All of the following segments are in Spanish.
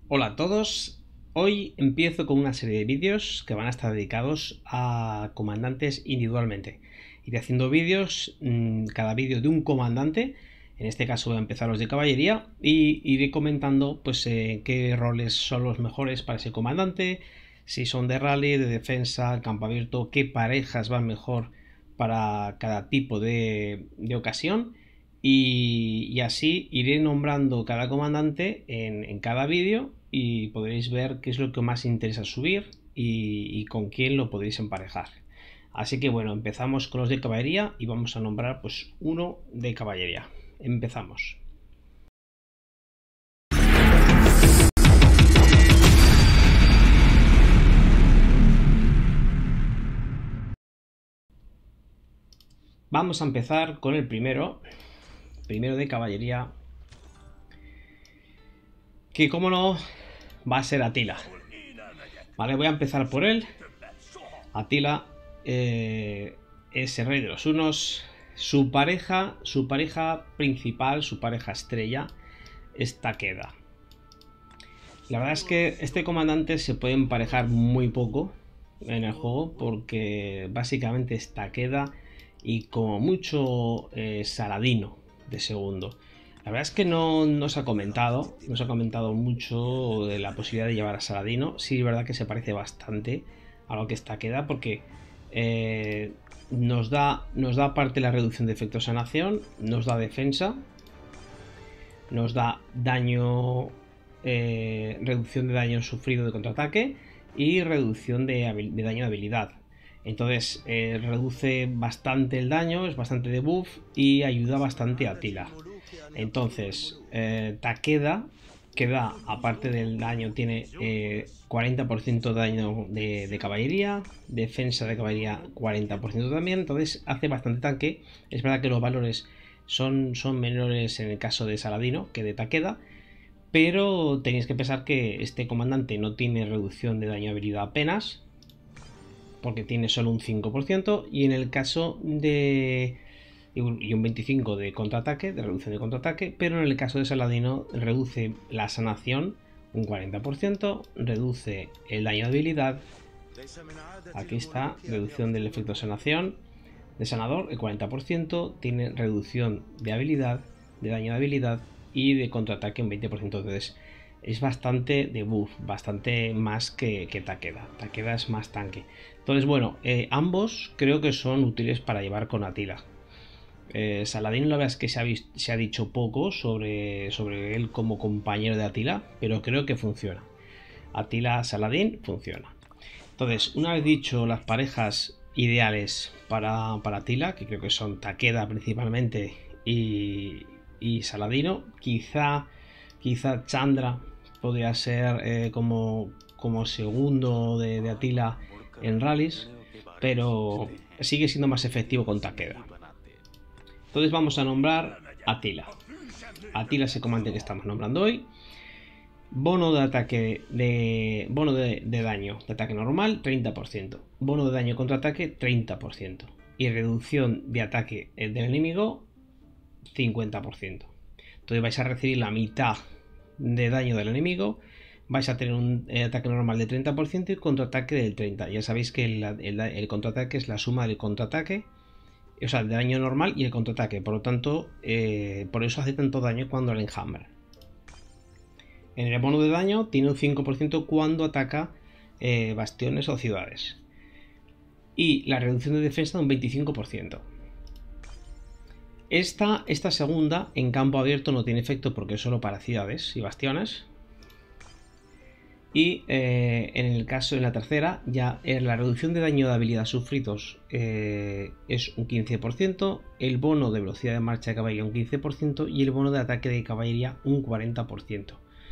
Hola a todos, hoy empiezo con una serie de vídeos que van a estar dedicados a comandantes individualmente. Iré haciendo vídeos, cada vídeo de un comandante, en este caso voy a empezar los de caballería y iré comentando pues qué roles son los mejores para ese comandante, si son de rally, de defensa, campo abierto, qué parejas van mejor para cada tipo de ocasión. Y así iré nombrando cada comandante en cada vídeo y podréis ver qué es lo que más interesa subir y con quién lo podéis emparejar. Así que bueno, empezamos con los de caballería y vamos a nombrar pues uno de caballería. Empezamos. Vamos a empezar con el primero de caballería, que como no va a ser Atila. Vale, voy a empezar por él. Atila es el rey de los hunos. Su pareja principal, su pareja estrella, es Takeda. La verdad es que este comandante se puede emparejar muy poco en el juego, porque básicamente es Takeda y como mucho Saladino de segundo. La verdad es que no se ha comentado mucho de la posibilidad de llevar a Saladino. Sí, es verdad que se parece bastante a lo que es Takeda, porque nos da aparte la reducción de efectos de sanación, nos da defensa, nos da daño, reducción de daño sufrido de contraataque y reducción de daño de habilidad. Entonces reduce bastante el daño, es bastante debuff y ayuda bastante a Atila. Entonces Takeda, que da, aparte del daño, tiene 40% de daño de caballería, defensa de caballería 40% también, entonces hace bastante tanque. Es verdad que los valores son menores en el caso de Saladino que de Takeda, pero tenéis que pensar que este comandante no tiene reducción de daño de habilidad apenas, porque tiene solo un 5%, y en el caso de y un 25 de contraataque, de reducción de contraataque, pero en el caso de Saladino reduce la sanación un 40%, reduce el daño de habilidad, aquí está, reducción del efecto de sanación de sanador el 40%, tiene reducción de habilidad, de daño de habilidad y de contraataque un 20%, entonces es bastante de buff, bastante más que Takeda. Takeda es más tanque. Entonces bueno, ambos creo que son útiles para llevar con Atila. Saladin, la verdad es que se ha dicho poco sobre él como compañero de Atila, pero creo que funciona. Atila Saladin funciona. Entonces, una vez dicho las parejas ideales para Atila, que creo que son Takeda principalmente y Saladino, quizá Chandra podría ser como segundo de Atila en rallies, pero sigue siendo más efectivo con Takeda. Entonces vamos a nombrar Atila. Atila es el comandante que estamos nombrando hoy. Bono de ataque bono de daño de ataque normal 30%. Bono de daño contra ataque 30%. Y reducción de ataque del enemigo 50%. Entonces vais a recibir la mitad de daño del enemigo. Vais a tener un ataque normal de 30% y contraataque del 30%. Ya sabéis que el contraataque es la suma del contraataque, o sea, el daño normal y el contraataque. Por lo tanto, por eso hace tanto daño cuando le enjambra. En el bono de daño tiene un 5% cuando ataca bastiones o ciudades. Y la reducción de defensa de un 25%. Esta segunda en campo abierto no tiene efecto porque es solo para ciudades y bastiones. Y en el caso de la tercera, ya la reducción de daño de habilidad sufridos es un 15%, el bono de velocidad de marcha de caballería un 15% y el bono de ataque de caballería un 40%.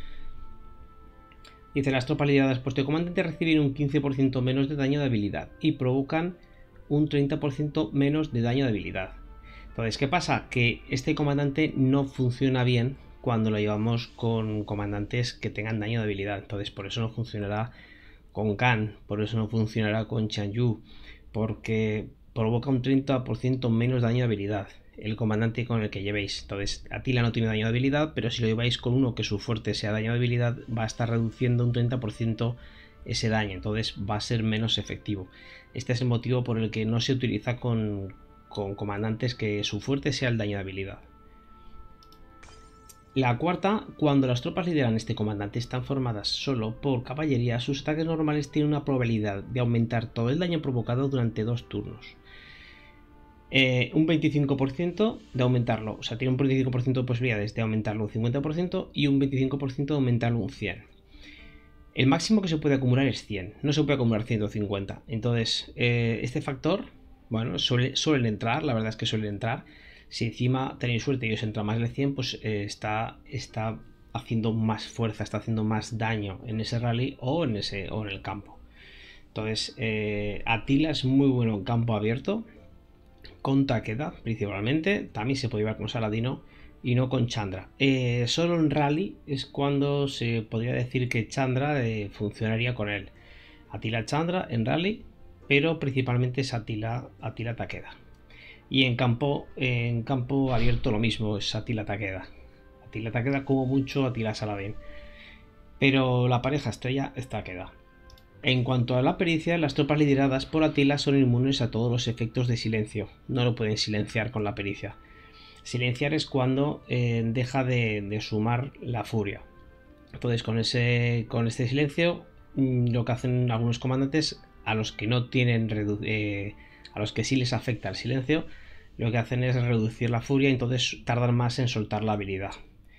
Dice, las tropas lideradas por este comandante reciben un 15% menos de daño de habilidad y provocan un 30% menos de daño de habilidad. Entonces, ¿qué pasa? Que este comandante no funciona bien cuando lo llevamos con comandantes que tengan daño de habilidad. Entonces, por eso no funcionará con Khan, por eso no funcionará con Chanyu, porque provoca un 30% menos daño de habilidad. el comandante con el que llevéis. Entonces, Attila no tiene daño de habilidad, pero si lo lleváis con uno que su fuerte sea daño de habilidad, va a estar reduciendo un 30% ese daño, entonces va a ser menos efectivo. Este es el motivo por el que no se utiliza con comandantes que su fuerte sea el daño de habilidad. La cuarta, cuando las tropas lideran este comandante están formadas solo por caballería, sus ataques normales tienen una probabilidad de aumentar todo el daño provocado durante 2 turnos. Un 25% de aumentarlo, o sea, tiene un 25% de posibilidades de aumentarlo un 50% y un 25% de aumentarlo un 100%. El máximo que se puede acumular es 100, no se puede acumular 150. Entonces, este factor, bueno, suelen entrar, la verdad es que suelen entrar. Si encima tenéis suerte y os entra más de 100, pues está haciendo más fuerza, está haciendo más daño en ese rally o en el campo. Entonces, Attila es muy bueno en campo abierto, con Takeda principalmente, también se puede llevar con Saladino y no con Chandra. Solo en rally es cuando se podría decir que Chandra funcionaría con él. Attila Chandra en rally, pero principalmente es Attila Takeda. Y en campo abierto lo mismo, es Attila Takeda. Attila Takeda como mucho Attila Saladin. Pero la pareja estrella es Takeda. En cuanto a la pericia, las tropas lideradas por Attila son inmunes a todos los efectos de silencio. No lo pueden silenciar con la pericia. Silenciar es cuando deja de sumar la furia. Entonces con este silencio, lo que hacen algunos comandantes a los que no tienen a los que sí les afecta el silencio, lo que hacen es reducir la furia y entonces tardan más en soltar la habilidad.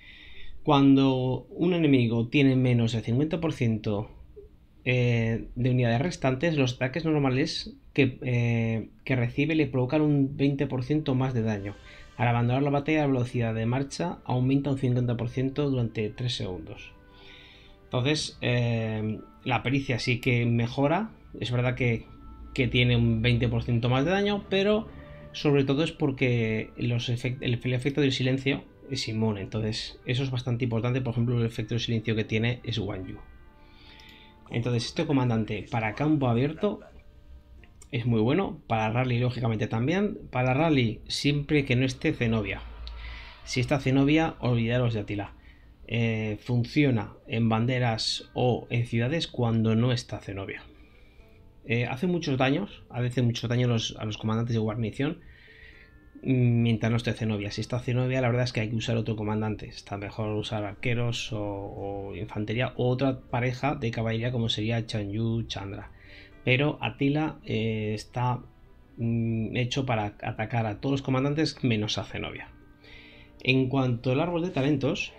Cuando un enemigo tiene menos del 50% de unidades restantes, los ataques normales que recibe le provocan un 20% más de daño. Al abandonar la batalla, la velocidad de marcha aumenta un 50% durante 3 segundos. Entonces, la pericia sí que mejora. Es verdad que tiene un 20% más de daño, pero sobre todo es porque el efecto del silencio es inmune. Entonces, eso es bastante importante. Por ejemplo, el efecto del silencio que tiene es Wanyu. Entonces, este comandante para campo abierto es muy bueno. Para rally, lógicamente, también. Para rally, siempre que no esté Zenobia. Si está Zenobia, olvidaros de Attila. Funciona en banderas o en ciudades cuando no está Zenobia. Hace muchos daños a los comandantes de guarnición mientras no esté Zenobia. Si está Zenobia, la verdad es que hay que usar otro comandante. Está mejor usar arqueros o infantería o otra pareja de caballería como sería Chanyu, Chandra. Pero Attila está hecho para atacar a todos los comandantes menos a Zenobia. En cuanto al árbol de talentos,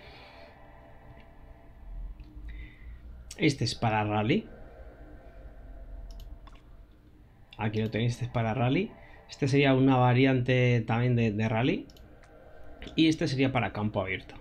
este es para rally. Aquí lo tenéis, este es para rally. Este sería una variante también de rally. Y este sería para campo abierto.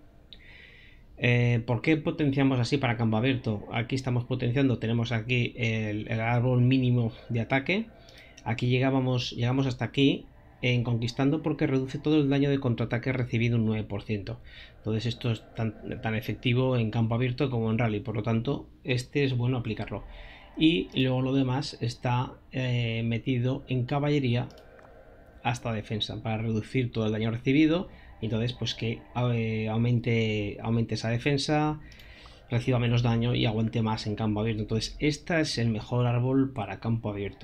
¿Por qué potenciamos así para campo abierto? Aquí estamos potenciando, tenemos aquí el árbol mínimo de ataque. Aquí llegamos hasta aquí en conquistando porque reduce todo el daño de contraataque recibido un 9%. Entonces esto es tan efectivo en campo abierto como en rally, por lo tanto este es bueno aplicarlo. Y luego lo demás está metido en caballería hasta defensa para reducir todo el daño recibido. Entonces pues que aumente esa defensa, reciba menos daño y aguante más en campo abierto. Entonces este es el mejor árbol para campo abierto.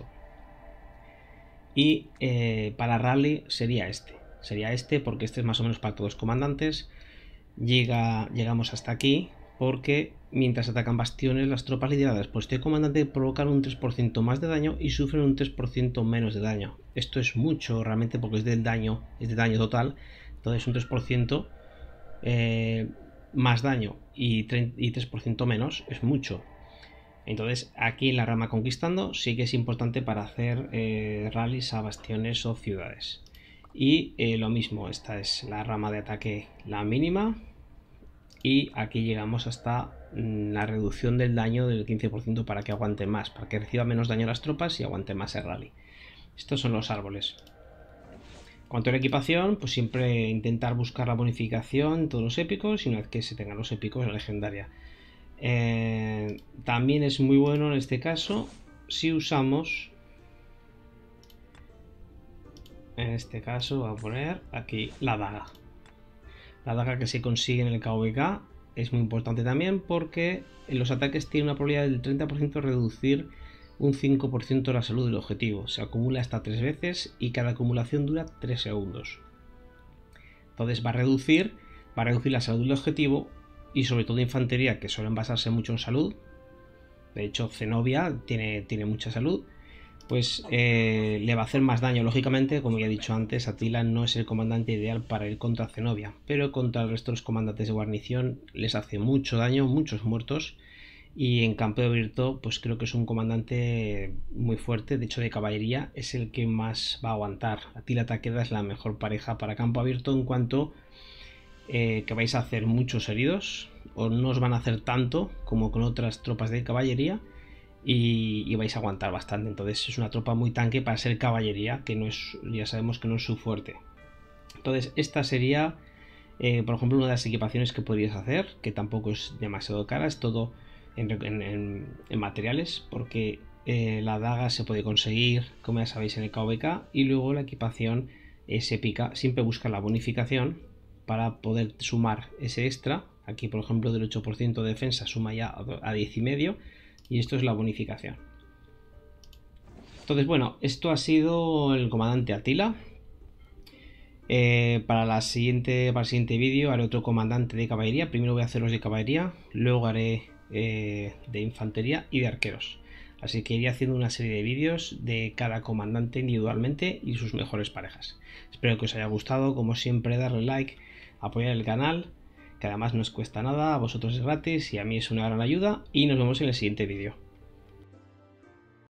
Y para rally sería este porque este es más o menos para todos los comandantes. Llegamos hasta aquí porque mientras atacan bastiones, las tropas lideradas por este comandante provocan un 3% más de daño y sufren un 3% menos de daño. Esto es mucho realmente porque es de daño total. Entonces un 3% más daño y 3% menos es mucho. Entonces aquí en la rama conquistando sí que es importante para hacer rallies a bastiones o ciudades. Y lo mismo, esta es la rama de ataque, la mínima. Y aquí llegamos hasta la reducción del daño del 15% para que aguante más, para que reciba menos daño a las tropas y aguante más el rally. Estos son los árboles. En cuanto a la equipación, pues siempre intentar buscar la bonificación, todos los épicos, y una vez que se tengan los épicos, la legendaria. También es muy bueno en este caso si usamos En este caso voy a poner aquí la daga. La daga que se consigue en el KVK es muy importante también porque en los ataques tiene una probabilidad del 30% de reducir un 5% la salud del objetivo. Se acumula hasta 3 veces y cada acumulación dura 3 segundos. Entonces va a reducir la salud del objetivo y sobre todo infantería, que suelen basarse mucho en salud. De hecho, Zenobia tiene mucha salud. Pues le va a hacer más daño. Lógicamente, como ya he dicho antes, Attila no es el comandante ideal para ir contra Zenobia, pero contra el resto de los comandantes de guarnición les hace mucho daño, muchos muertos, y en campo abierto pues creo que es un comandante muy fuerte. De hecho, de caballería es el que más va a aguantar. Attila Takeda es la mejor pareja para campo abierto en cuanto que vais a hacer muchos heridos, o no os van a hacer tanto como con otras tropas de caballería, y vais a aguantar bastante. Entonces es una tropa muy tanque para ser caballería, que no es, ya sabemos que no es su fuerte. Entonces esta sería por ejemplo, una de las equipaciones que podrías hacer, que tampoco es demasiado cara, es todo en materiales, porque la daga se puede conseguir, como ya sabéis, en el KVK, y luego la equipación es épica. Siempre busca la bonificación para poder sumar ese extra. Aquí, por ejemplo, del 8% de defensa suma ya a 10,5, y esto es la bonificación. Entonces, bueno, esto ha sido el comandante Attila. Para el siguiente vídeo haré otro comandante de caballería. Primero voy a hacer los de caballería, luego haré de infantería y de arqueros. Así que iré haciendo una serie de vídeos de cada comandante individualmente y sus mejores parejas. Espero que os haya gustado. Como siempre, darle like, apoyar el canal, que además no os cuesta nada, a vosotros es gratis y a mí es una gran ayuda. Y nos vemos en el siguiente vídeo.